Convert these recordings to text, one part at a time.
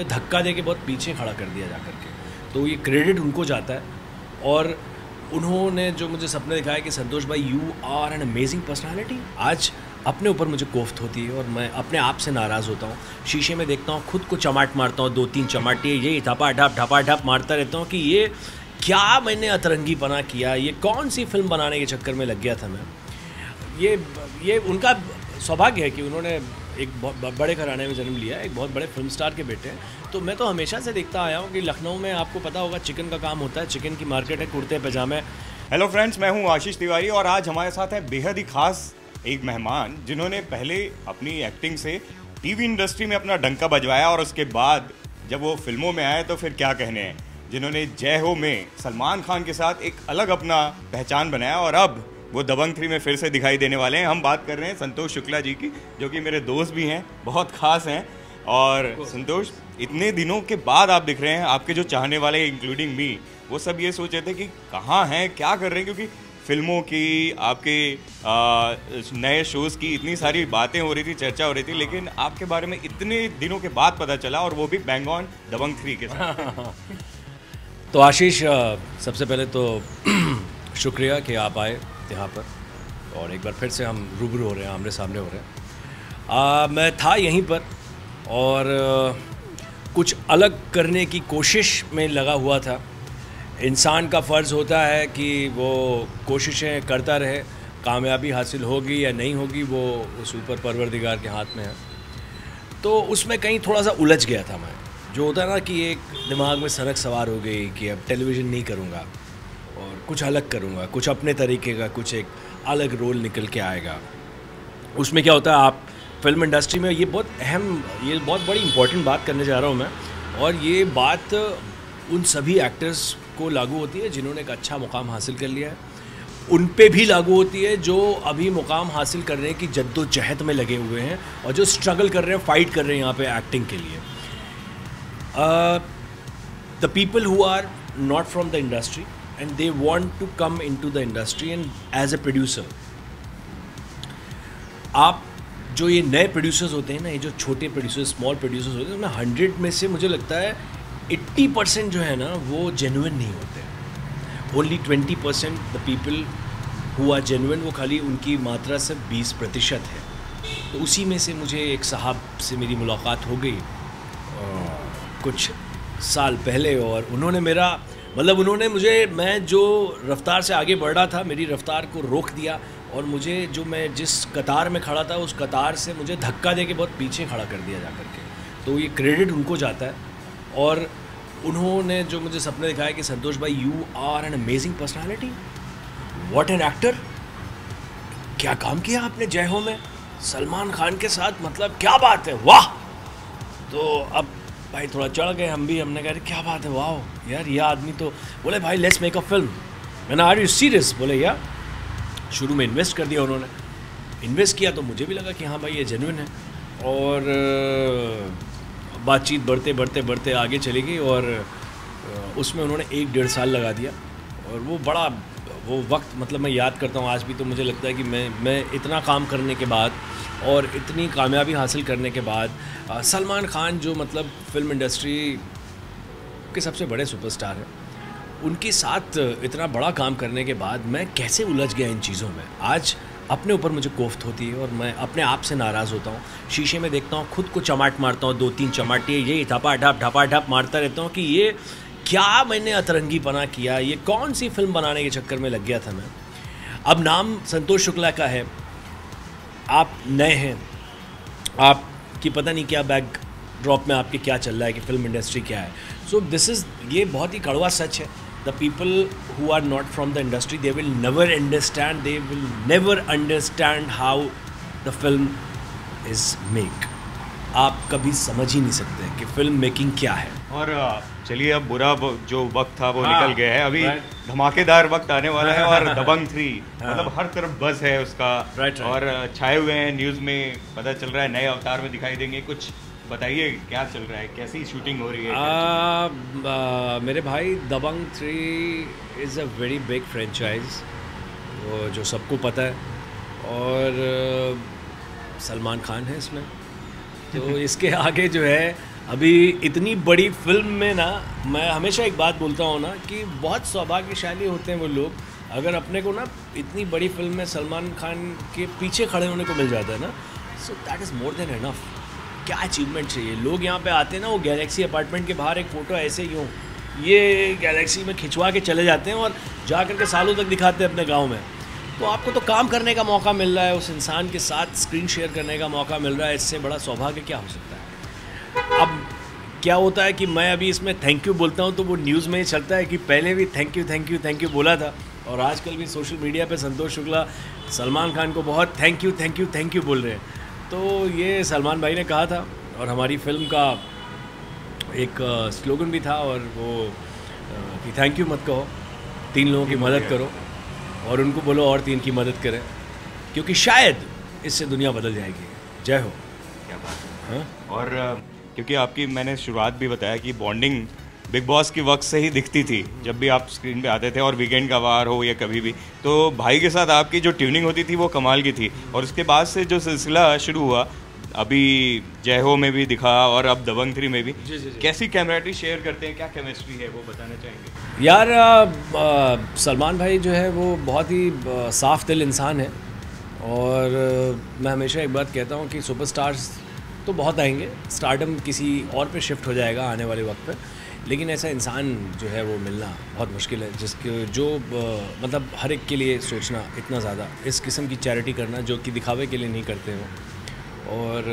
धक्का दे के बहुत पीछे खड़ा कर दिया जा करके, तो ये क्रेडिट उनको जाता है। और उन्होंने जो मुझे सपने दिखाया कि संतोष भाई you are an amazing personality. आज अपने ऊपर मुझे कोफ्त होती है और मैं अपने आप से नाराज़ होता हूँ। शीशे में देखता हूँ, खुद को चमाट मारता हूँ, 2-3 चमाटे ये ढपा ढप मारता रहता हूँ कि ये क्या मैंने अतरंगीपना किया, ये कौन सी फिल्म बनाने के चक्कर में लग गया था मैं। ये उनका सौभाग्य है कि उन्होंने एक बहुत बड़े घराने में जन्म लिया, एक बहुत बड़े फिल्म स्टार के बेटे हैं। तो मैं तो हमेशा से देखता आया हूँ कि लखनऊ में आपको पता होगा चिकन का काम होता है, चिकन की मार्केट है, कुर्ते पैजामे। हेलो फ्रेंड्स, मैं हूँ आशीष तिवारी और आज हमारे साथ है बेहद ही खास एक मेहमान जिन्होंने पहले अपनी एक्टिंग से टीवी इंडस्ट्री में अपना डंका बजवाया और उसके बाद जब वो फिल्मों में आए तो फिर क्या कहने हैं, जिन्होंने जय हो में सलमान खान के साथ एक अलग अपना पहचान बनाया और अब वो दबंग 3 में फिर से दिखाई देने वाले हैं। हम बात कर रहे हैं संतोष शुक्ला जी की, जो कि मेरे दोस्त भी हैं, बहुत खास हैं। और संतोष, इतने दिनों के बाद आप दिख रहे हैं, आपके जो चाहने वाले इंक्लूडिंग मी, वो सब ये सोच रहे थे कि कहाँ हैं, क्या कर रहे हैं, क्योंकि फिल्मों की, आपके नए शोज़ की इतनी सारी बातें हो रही थी, चर्चा हो रही थी, लेकिन आपके बारे में इतने दिनों के बाद पता चला, और वो भी बैंग ऑन दबंग 3 के साथ। तो आशीष, सबसे पहले तो शुक्रिया कि आप आए यहाँ पर और एक बार फिर से हम रूबरू हो रहे हैं, आमने सामने हो रहे हैं। मैं था यहीं पर और कुछ अलग करने की कोशिश में लगा हुआ था। इंसान का फ़र्ज़ होता है कि वो कोशिशें करता रहे, कामयाबी हासिल होगी या नहीं होगी वो उस ऊपर परवरदिगार के हाथ में है। तो उसमें कहीं थोड़ा सा उलझ गया था मैं, जो होता है ना कि एक दिमाग में सनक सवार हो गई कि अब टेलीविज़न नहीं करूँगा और कुछ अलग करूँगा, कुछ अपने तरीके का, कुछ एक अलग रोल निकल के आएगा। उसमें क्या होता है, आप फिल्म इंडस्ट्री में ये बहुत बड़ी इंपॉर्टेंट बात करने जा रहा हूँ मैं, और ये बात उन सभी एक्टर्स को लागू होती है जिन्होंने एक अच्छा मुकाम हासिल कर लिया है, उन पे भी लागू होती है जो अभी मुकाम हासिल करने की जद्दोजहद में लगे हुए हैं और जो स्ट्रगल कर रहे हैं, फाइट कर रहे हैं यहाँ पे एक्टिंग के लिए। The people who are not from the industry and they want to come into the industry and as a producer, आप जो ये नए प्रोड्यूसर्स होते हैं ना, ये जो छोटे प्रोड्यूसर्स, स्मॉल प्रोड्यूसर्स होते हैं, उसमें 100 में से मुझे लगता है 80% जो है ना वो जेन्युइन नहीं होते। Only 20% the people who are genuine, वो खाली उनकी मात्रा सिर्फ 20% है। तो उसी में से मुझे एक साहब से मेरी मुलाकात हो गई कुछ साल पहले, और उन्होंने उन्होंने मुझे, मैं जो रफ़्तार से आगे बढ़ रहा था, मेरी रफ़्तार को रोक दिया और मुझे, जो मैं जिस कतार में खड़ा था उस कतार से मुझे धक्का दे के बहुत पीछे खड़ा कर दिया जा करके। तो ये क्रेडिट उनको जाता है। और उन्होंने जो मुझे सपने दिखाया कि संतोष भाई you are an amazing personality, what an actor, क्या काम किया आपने जय हो में सलमान खान के साथ, मतलब क्या बात है, वाह। तो अब भाई थोड़ा चढ़ गए हम भी, हमने कहा क्या बात है, वाह यार ये आदमी तो, बोले भाई लेट्स मेक अ फिल्म। मैंने आर यू सीरियस, बोले यार। शुरू में इन्वेस्ट कर दिया उन्होंने, इन्वेस्ट किया तो मुझे भी लगा कि हाँ भाई ये जेन्युइन है, और बातचीत बढ़ते आगे चली गई और उसमें उन्होंने 1-1.5 साल लगा दिया। और वो वक्त, मतलब मैं याद करता हूँ आज भी, तो मुझे लगता है कि मैं इतना काम करने के बाद और इतनी कामयाबी हासिल करने के बाद, सलमान खान जो मतलब फिल्म इंडस्ट्री के सबसे बड़े सुपरस्टार हैं, उनके साथ इतना बड़ा काम करने के बाद मैं कैसे उलझ गया इन चीज़ों में। आज अपने ऊपर मुझे कोफ्त होती है और मैं अपने आप से नाराज़ होता हूँ। शीशे में देखता हूँ, खुद को चमाट मारता हूँ, 2-3 चमाटे ये ढपा ढप मारता रहता हूँ कि ये क्या मैंने अतरंगीपना किया, ये कौन सी फिल्म बनाने के चक्कर में लग गया था मैं। अब नाम संतोष शुक्ला का है, आप नए हैं, आपकी पता नहीं क्या बैक ड्रॉप में आपके क्या चल रहा है कि फिल्म इंडस्ट्री क्या है। सो ये बहुत ही कड़वा सच है। The people who are not from the industry, they will never understand how the film is make. आप कभी समझ ही नहीं सकते कि फिल्म मेकिंग क्या है। और चलिए, अब बुरा जो वक्त था वो निकल गया है, अभी धमाकेदार वक्त आने वाला है। और दबंग 3 मतलब हर तरफ बज़ है उसका, और छाए हुए हैं न्यूज़ में, पता चल रहा है नए अवतार में दिखाई देंगे। कुछ बताइए क्या चल रहा है, कैसी शूटिंग हो रही है? मेरे भाई, Dabangg 3 is a very big franchise, वो जो सबको पता है, और सलमान खान है इसमें। तो इसके आगे जो है अभी इतनी बड़ी फिल्म में ना, मैं हमेशा एक बात बोलता हूँ ना कि बहुत सौभाग्यशाली होते हैं वो लोग अगर अपने को ना इतनी बड़ी फिल्म में सलमान खान के पीछे खड़े होने को मिल जाता है ना, so that is more than enough. क्या अचीवमेंट चाहिए। लोग यहाँ पे आते हैं ना, वो गैलेक्सी अपार्टमेंट के बाहर एक फ़ोटो ऐसे ही हो, ये गैलेक्सी में खिंचवा के चले जाते हैं और जा करके सालों तक दिखाते हैं अपने गाँव में। तो आपको तो काम करने का मौका मिल रहा है, उस इंसान के साथ स्क्रीन शेयर करने का मौका मिल रहा है, इससे बड़ा सौभाग्य क्या हो सकता है। अब क्या होता है कि मैं अभी इसमें थैंक यू बोलता हूँ तो वो न्यूज़ में ही चलता है कि पहले भी थैंक यू बोला था, और आजकल भी सोशल मीडिया पे संतोष शुक्ला सलमान खान को बहुत थैंक यू बोल रहे हैं। तो ये सलमान भाई ने कहा था, और हमारी फिल्म का एक स्लोगन भी था, और वो कि थैंक यू मत कहो, 3 लोगों की मदद करो, और उनको बोलो और 3 की मदद करें, क्योंकि शायद इससे दुनिया बदल जाएगी। जय हो। क्या बात है। और क्योंकि आपकी मैंने शुरुआत भी बताया कि बॉन्डिंग बिग बॉस के वक्त से ही दिखती थी, जब भी आप स्क्रीन पे आते थे, और वीकेंड का वार हो या कभी भी, तो भाई के साथ आपकी जो ट्यूनिंग होती थी वो कमाल की थी। और उसके बाद से जो सिलसिला शुरू हुआ, अभी जय हो में भी दिखा और अब दबंग 3 में भी, जी। कैसी कैमरेटरी शेयर करते हैं, क्या केमिस्ट्री है वो बताना चाहेंगे? यार सलमान भाई जो है वो बहुत ही साफ दिल इंसान है, और मैं हमेशा एक बात कहता हूँ कि सुपरस्टार्स तो बहुत आएंगे, स्टारडम किसी और पे शिफ्ट हो जाएगा आने वाले वक्त पे, लेकिन ऐसा इंसान जो है वो मिलना बहुत मुश्किल है, जिसके जो मतलब हर एक के लिए सोचना इतना ज़्यादा, इस किस्म की चैरिटी करना जो कि दिखावे के लिए नहीं करते हो, और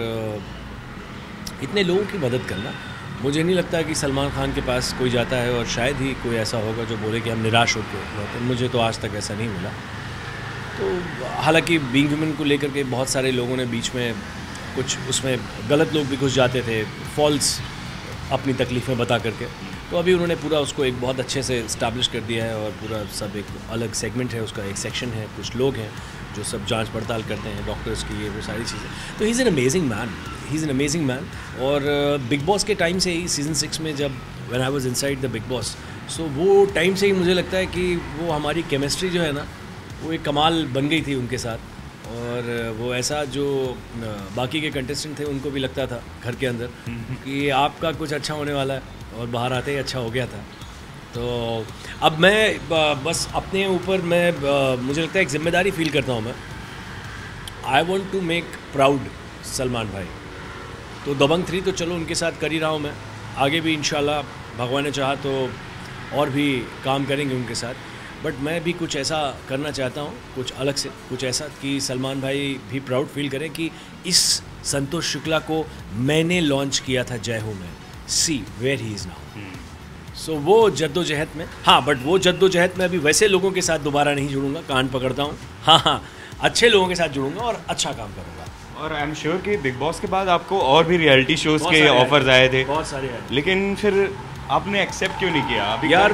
इतने लोगों की मदद करना। मुझे नहीं लगता कि सलमान खान के पास कोई जाता है और शायद ही कोई ऐसा होगा जो बोले कि हम निराश होकर लौटे। मुझे तो आज तक ऐसा नहीं मिला। तो हालांकि बीइंग वुमेन को लेकर के बहुत सारे लोगों ने बीच में कुछ उसमें गलत लोग भी घुस जाते थे, फॉल्स अपनी तकलीफ़ें बता करके, तो अभी उन्होंने पूरा उसको एक बहुत अच्छे से इस्टेब्लिश कर दिया है, और पूरा सब एक अलग सेगमेंट है, उसका एक सेक्शन है, कुछ लोग हैं जो सब जांच पड़ताल करते हैं, डॉक्टर्स की, ये वो सारी चीज़ें। तो he is an amazing man. और बिग बॉस के टाइम से ही सीज़न 6 में जब when I was inside the Bigg Boss, so वो टाइम से ही मुझे लगता है कि वो हमारी केमिस्ट्री जो है ना, वो एक कमाल बन गई थी उनके साथ। और वो ऐसा जो बाकी के कंटेस्टेंट थे उनको भी लगता था घर के अंदर कि आपका कुछ अच्छा होने वाला है, और बाहर आते ही अच्छा हो गया था। तो अब मैं बस अपने ऊपर मुझे लगता है एक जिम्मेदारी फील करता हूँ मैं। I want to make proud Salman भाई। तो दबंग 3 तो चलो उनके साथ कर ही रहा हूँ मैं, आगे भी इंशाल्लाह भगवान ने चाहा तो और भी काम करेंगे उनके साथ। बट मैं भी कुछ ऐसा करना चाहता हूँ, कुछ अलग से, कुछ ऐसा कि सलमान भाई भी प्राउड फील करें कि इस संतोष शुक्ला को मैंने लॉन्च किया था जय हो में, see where he is now. So वो जद्दोजहद में, हाँ, बट वो जद्दोजहद में अभी वैसे लोगों के साथ दोबारा नहीं जुड़ूंगा, कान पकड़ता हूँ, हाँ, अच्छे लोगों के साथ जुड़ूंगा और अच्छा काम करूँगा। और आई एम श्योर कि बिग बॉस के बाद आपको और भी रियलिटी शोज़ के ऑफर्स आए थे, बहुत सारे आए, लेकिन फिर आपने एक्सेप्ट क्यों नहीं किया? अभी यार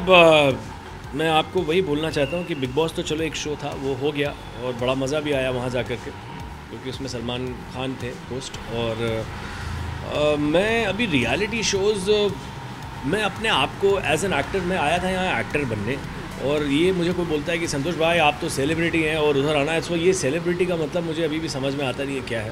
मैं आपको वही बोलना चाहता हूँ कि बिग बॉस तो चलो एक शो था, वो हो गया, और बड़ा मज़ा भी आया वहाँ जा कर के, क्योंकि उसमें सलमान खान थे होस्ट। और मैं अभी रियलिटी शोज़, मैं अपने आप को एज एन एक्टर, मैं आया था यहाँ एक्टर बनने, और ये मुझे कोई बोलता है कि संतोष भाई आप तो सेलिब्रिटी हैं और उधर आना है, सो ये सेलिब्रिटी का मतलब मुझे अभी भी समझ में आता नहीं है क्या है।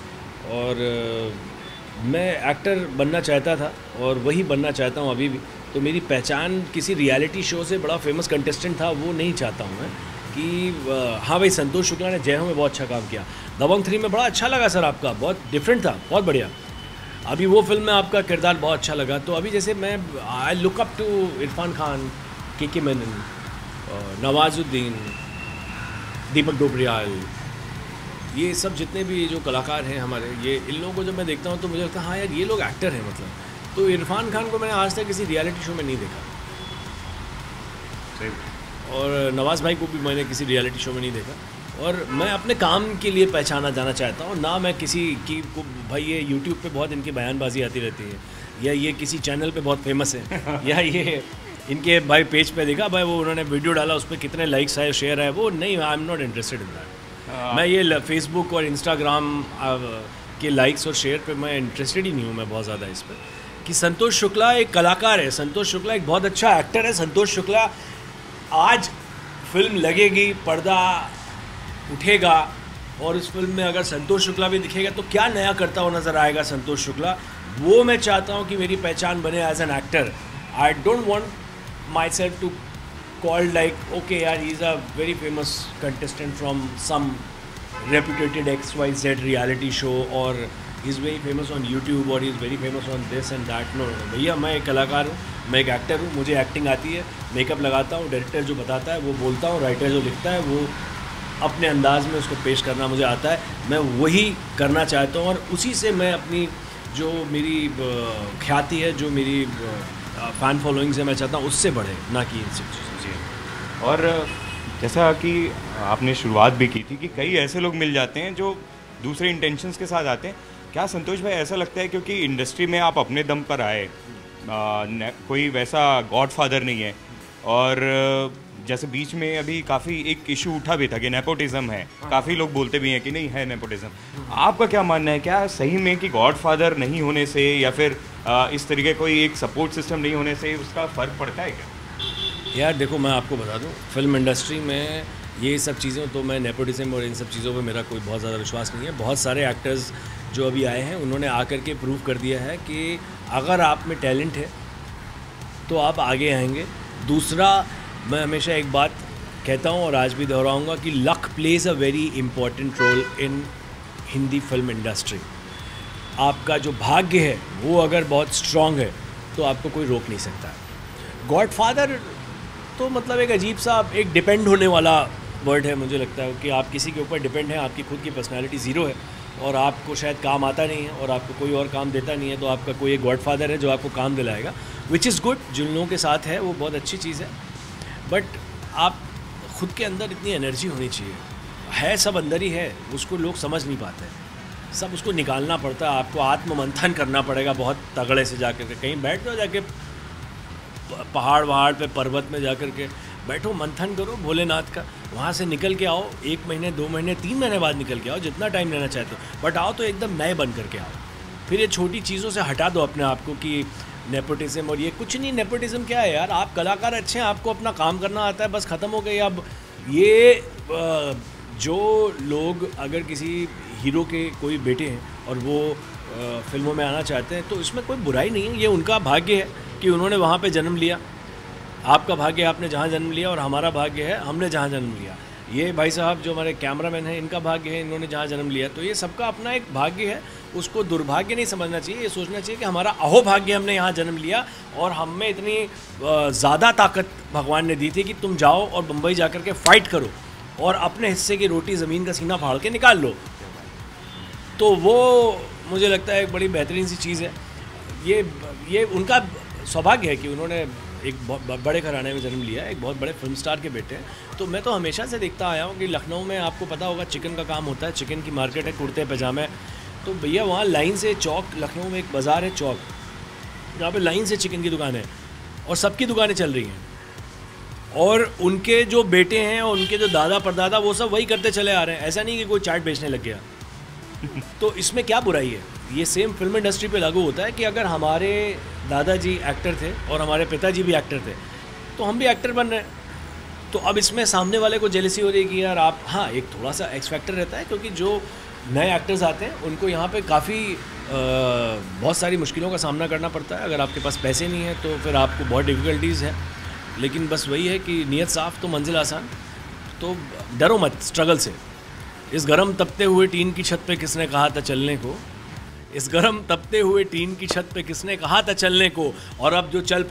और मैं एक्टर बनना चाहता था और वही बनना चाहता हूँ अभी भी। तो मेरी पहचान किसी रियलिटी शो से बड़ा फेमस कंटेस्टेंट था वो नहीं चाहता हूँ मैं, कि हाँ भाई संतोष शुक्ला ने जय हो में बहुत अच्छा काम किया, दबंग 3 में बड़ा अच्छा लगा सर, आपका बहुत डिफरेंट था, बहुत बढ़िया, अभी वो फिल्म में आपका किरदार बहुत अच्छा लगा। तो अभी जैसे मैं I look up to Irrfan Khan, K Menon, Nawazuddin, दीपक डोबरियाल, ये सब जितने भी जो कलाकार हैं हमारे, ये इन लोगों को जब मैं देखता हूँ तो मुझे लगता है हाँ यार ये लोग एक्टर हैं मतलब। तो इरफान खान को मैंने आज तक किसी रियलिटी शो में नहीं देखा, और नवाज़ भाई को भी मैंने किसी रियलिटी शो में नहीं देखा। और मैं अपने काम के लिए पहचाना जाना चाहता हूँ, ना मैं किसी की को, भाई ये यूट्यूब पे बहुत इनकी बयानबाजी आती रहती है, या ये किसी चैनल पे बहुत फेमस है, या ये इनके भाई पेज पे देखा भाई वो उन्होंने वीडियो डाला उस पर कितने लाइक्स आए, शेयर आए, वो नहीं, I am not interested in that. मैं ये फेसबुक और इंस्टाग्राम के लाइक्स और शेयर पे मैं इंटरेस्टेड ही नहीं हूँ मैं बहुत ज़्यादा इस पर, कि संतोष शुक्ला एक कलाकार है, संतोष शुक्ला एक बहुत अच्छा एक्टर है। संतोष शुक्ला आज फिल्म लगेगी, पर्दा उठेगा, और उस फिल्म में अगर संतोष शुक्ला भी दिखेगा तो क्या नया करता हुआ नज़र आएगा संतोष शुक्ला, वो मैं चाहता हूँ कि मेरी पहचान बने as an actor. I don't want myself to called like, okay yaar, he's a very famous contestant from some reputed XYZ reality show, or he's very famous on YouTube, or he's very famous on this and that. No, भैया मैं एक कलाकार हूँ, मैं एक actor हूँ, मुझे acting आती है, मेकअप लगाता हूँ, डायरेक्टर जो बताता है वो बोलता हूँ, राइटर जो लिखता है वो अपने अंदाज में उसको पेश करना मुझे आता है. मैं वही करना चाहता हूँ और उसी से मैं अपनी जो मेरी ख्याति है, जो मेरी फ़ैन फॉलोइंग्स है, मैं चाहता हूँ उससे बढ़े, ना कि इनसे चीज़ें. और जैसा कि आपने शुरुआत भी की थी कि कई ऐसे लोग मिल जाते हैं जो दूसरे इंटेंशंस के साथ आते हैं. क्या संतोष भाई ऐसा लगता है क्योंकि इंडस्ट्री में आप अपने दम पर आए, कोई वैसा गॉडफादर नहीं है, और जैसे बीच में अभी काफ़ी एक इशू उठा भी था कि नेपोटिज्म है, काफ़ी लोग बोलते भी हैं कि नहीं है नेपोटिज्म. आपका क्या मानना है, क्या सही में कि गॉडफादर नहीं होने से या फिर इस तरीके कोई एक सपोर्ट सिस्टम नहीं होने से उसका फ़र्क पड़ता है क्या? यार देखो, मैं आपको बता दूं, फिल्म इंडस्ट्री में ये सब चीज़ें, तो मैं नेपोटिज्म और इन सब चीज़ों पे मेरा कोई बहुत ज़्यादा विश्वास नहीं है. बहुत सारे एक्टर्स जो अभी आए हैं उन्होंने आकर के प्रूव कर दिया है कि अगर आप में टैलेंट है तो आप आगे आएंगे. दूसरा, मैं हमेशा एक बात कहता हूँ और आज भी दोहराऊँगा कि luck plays a very important role in Hindi film industry. आपका जो भाग्य है वो अगर बहुत स्ट्रॉन्ग है तो आपको कोई रोक नहीं सकता. गॉडफादर तो मतलब एक अजीब सा, एक डिपेंड होने वाला वर्ड है. मुझे लगता है कि आप किसी के ऊपर डिपेंड हैं, आपकी खुद की पर्सनालिटी ज़ीरो है और आपको शायद काम आता नहीं है और आपको कोई और काम देता नहीं है, तो आपका कोई एक गॉडफादर है जो आपको काम दिलाएगा, विच इज़ गुड. जिन लोगों के साथ है वो बहुत अच्छी चीज़ है, बट आप खुद के अंदर इतनी एनर्जी होनी चाहिए. है सब अंदर ही है, उसको लोग समझ नहीं पाते, सब उसको निकालना पड़ता है. आपको आत्ममंथन करना पड़ेगा बहुत तगड़े से जाकर के. कहीं बैठ जाओ, जाके पहाड़ पे, पर्वत में जाकर के बैठो, मंथन करो भोलेनाथ का. वहाँ से निकल के आओ, 1 महीने 2 महीने 3 महीने बाद निकल के आओ, जितना टाइम लेना चाहते हो, बट आओ तो एकदम नए बन करके आओ. फिर ये छोटी चीज़ों से हटा दो अपने आप को कि नेपोटिज्म और ये कुछ नहीं. नेपोटिज्म क्या है यार, आप कलाकार अच्छे हैं, आपको अपना काम करना आता है, बस ख़त्म हो गई. अब ये जो लोग अगर किसी हीरो के कोई बेटे हैं और वो फिल्मों में आना चाहते हैं तो इसमें कोई बुराई नहीं है. ये उनका भाग्य है कि उन्होंने वहाँ पे जन्म लिया. आपका भाग्य है आपने जहाँ जन्म लिया, और हमारा भाग्य है हमने जहाँ जन्म लिया. ये भाई साहब जो हमारे कैमरामैन हैं, इनका भाग्य है इन्होंने जहाँ जन्म लिया. तो ये सबका अपना एक भाग्य है, उसको दुर्भाग्य नहीं समझना चाहिए. ये सोचना चाहिए कि हमारा अहोभाग्य, हमने यहाँ जन्म लिया और हम में इतनी ज़्यादा ताकत भगवान ने दी थी कि तुम जाओ और बम्बई जा कर के फ़ाइट करो और अपने हिस्से की रोटी ज़मीन का सीना फाड़ के निकाल लो. तो वो मुझे लगता है एक बड़ी बेहतरीन सी चीज़ है. ये उनका सौभाग्य है कि उन्होंने एक बहुत बड़े घराने में जन्म लिया है, एक बहुत बड़े फिल्म स्टार के बेटे हैं. तो मैं तो हमेशा से देखता आया हूँ कि लखनऊ में आपको पता होगा चिकन का काम होता है, चिकन की मार्केट है, कुर्ते पैजामे. तो भैया वहाँ लाइन से चौक, लखनऊ में एक बाज़ार है चौक, जहाँ पे लाइन से चिकन की दुकान है और सबकी दुकानें चल रही हैं. और उनके जो बेटे हैं और उनके जो दादा परदादा वो सब वही करते चले आ रहे हैं. ऐसा नहीं कि कोई चाट बेचने लग गया. तो इसमें क्या बुराई है? ये सेम फिल्म इंडस्ट्री पे लागू होता है कि अगर हमारे दादाजी एक्टर थे और हमारे पिताजी भी एक्टर थे तो हम भी एक्टर बन रहे हैं. तो अब इसमें सामने वाले को जेलसी हो रही है कि यार आप, हाँ एक थोड़ा सा एक्स फैक्टर रहता है क्योंकि जो नए एक्टर्स आते हैं उनको यहाँ पे काफ़ी बहुत सारी मुश्किलों का सामना करना पड़ता है. अगर आपके पास पैसे नहीं है तो फिर आपको बहुत डिफ़िकल्टीज़ है. लेकिन बस वही है कि नीयत साफ़ तो मंजिल आसान. तो डरो मत स्ट्रगल से. इस गरम तपते हुए टीन की छत पे किसने कहा था चलने को, इस गरम तपते हुए टीन की छत पे किसने कहा था चलने को. और अब जो चल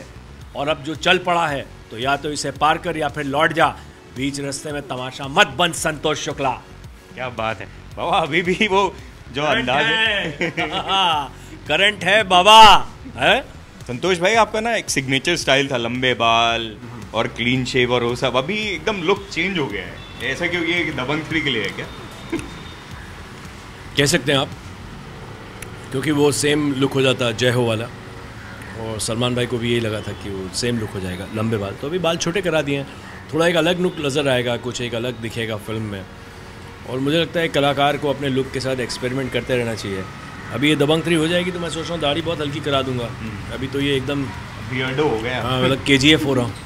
पड़ा है तो या तो इसे पार कर या फिर लौट जा. बीच रास्ते में तमाशा मत बन संतोष शुक्ला. क्या बात है बाबा, अभी भी वो जो अंदाज है करंट है बाबा है. संतोष भाई आपका ना एक सिग्नेचर स्टाइल था, लंबे बाल और क्लीन शेव और वो सब. अभी एकदम लुक चेंज हो गया है. ऐसा क्यों, ये दबंग 3 के लिए है क्या? कह सकते हैं आप, क्योंकि वो सेम लुक हो जाता जय हो वाला. और सलमान भाई को भी यही लगा था कि वो सेम लुक हो जाएगा, लंबे बाल. तो अभी बाल छोटे करा दिए हैं, थोड़ा एक अलग लुक नज़र आएगा, कुछ एक अलग दिखेगा फिल्म में. और मुझे लगता है कलाकार को अपने लुक के साथ एक्सपेरिमेंट करते रहना चाहिए. अभी ये दबंग 3 हो जाएगी तो मैं सोच रहा हूँ दाढ़ी बहुत हल्की करा दूंगा. अभी तो ये एकदम बियर्डो हो गया. हाँ, मतलब KGF हो रहा हूँ.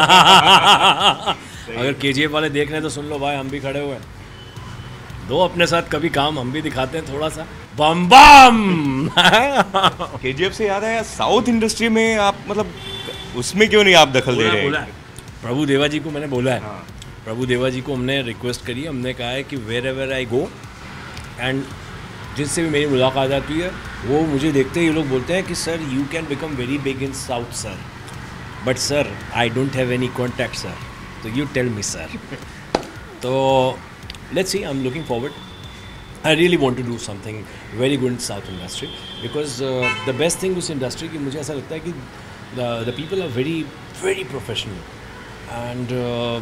अगर KGF वाले देख रहे हैं तो सुन लो भाई, हम भी खड़े हुए हैं. दो अपने साथ कभी काम, हम भी दिखाते हैं थोड़ा सा. बम बम। केजीएफ से याद है, साउथ इंडस्ट्री में आप मतलब उसमें क्यों नहीं आप दखल दे रहे हैं? प्रभु देवा जी को मैंने बोला है। हाँ। प्रभु देवा जी को हमने रिक्वेस्ट करी, हमने कहा है कि wherever I go and जिससे भी मेरी मुलाकात आती है वो मुझे देखते ही ये लोग बोलते हैं कि sir you can become very big in south sir, but sir I don't have any contact sir, तो यू टेल मी सर। तो let's see, I am looking forward. I really want to do something very good in south industry because the best thing उस industry की मुझे ऐसा लगता है कि the people are very very professional and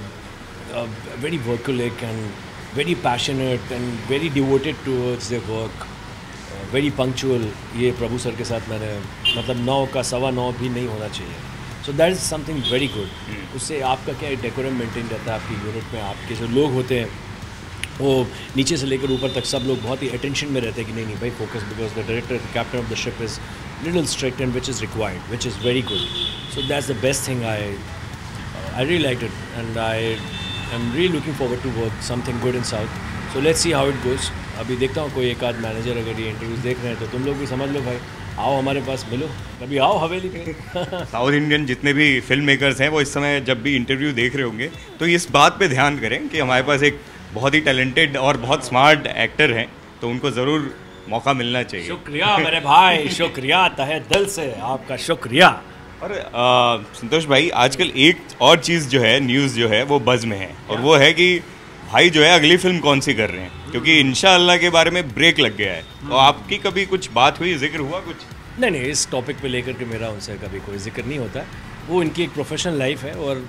very workaholic and very passionate and very devoted towards their work, very punctual। ये प्रभु sir के साथ मैंने मतलब 9 का 9:15 भी नहीं होना चाहिए, so that is something very good। उससे आपका क्या डेकोरम मेंटेन रहता है आपकी यूनिट में। आपके जो लोग होते हैं वो नीचे से लेकर ऊपर तक सब लोग बहुत ही अटेंशन में रहते हैं कि नहीं नहीं भाई focus, because the director captain of the ship is little strict and which is required, which is very good. So that's the best thing. I really liked it and I'm really looking forward to work something good in South. So let's see how it goes. अभी देखता हूँ कोई एक आध manager अगर ये interviews देख रहे हैं तो तुम लोग भी समझ लो भाई, आओ हमारे पास मिलो, कभी आओ हवेली पे। साउथ इंडियन जितने भी फिल्म मेकर्स हैं वो इस समय जब भी इंटरव्यू देख रहे होंगे तो इस बात पे ध्यान करें कि हमारे पास एक बहुत ही टैलेंटेड और बहुत स्मार्ट एक्टर हैं, तो उनको ज़रूर मौका मिलना चाहिए। शुक्रिया मेरे भाई, शुक्रिया तहे दिल से आपका शुक्रिया। और संतोष भाई, आजकल एक और चीज़ जो है, न्यूज़ जो है वो बज़ में है, और वो है कि भाई जो है अगली फिल्म कौन सी कर रहे हैं, क्योंकि इंशाअल्लाह के बारे में ब्रेक लग गया है। तो आपकी कभी कुछ बात हुई, जिक्र हुआ कुछ? नहीं, इस टॉपिक पे लेकर के मेरा उनसे कभी कोई जिक्र नहीं होता। वो इनकी एक प्रोफेशनल लाइफ है और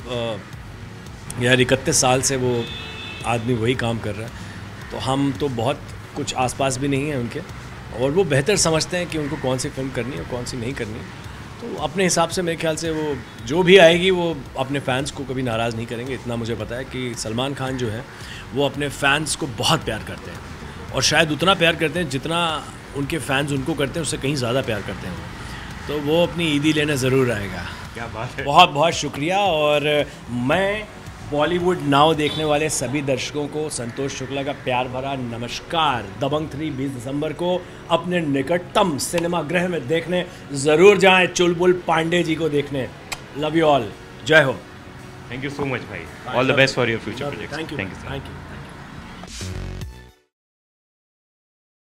यार 31 साल से वो आदमी वही काम कर रहा है, तो हम तो बहुत कुछ आसपास भी नहीं है उनके, और वो बेहतर समझते हैं कि उनको कौन सी फिल्म करनी है और कौन सी नहीं करनी है। तो अपने हिसाब से मेरे ख्याल से वो जो भी आएगी वो अपने फ़ैन्स को कभी नाराज़ नहीं करेंगे। इतना मुझे पता है कि सलमान खान जो है वो अपने फ़ैन्स को बहुत प्यार करते हैं, और शायद उतना प्यार करते हैं जितना उनके फ़ैन्स उनको करते हैं, उससे कहीं ज़्यादा प्यार करते हैं। तो वो अपनी ईदी लेने ज़रूर आएगा। क्या बात है, बहुत बहुत शुक्रिया। और मैं बॉलीवुड नाउ देखने वाले सभी दर्शकों को संतोष शुक्ला का प्यार भरा नमस्कार। दबंग 3 20 दिसंबर को अपने निकटतम सिनेमागृह में देखने ज़रूर जाएं, चुलबुल पांडे जी को देखने। लव यू ऑल, जय हो। थैंक यू सो मच भाई, all the best for your future projects. Thank you.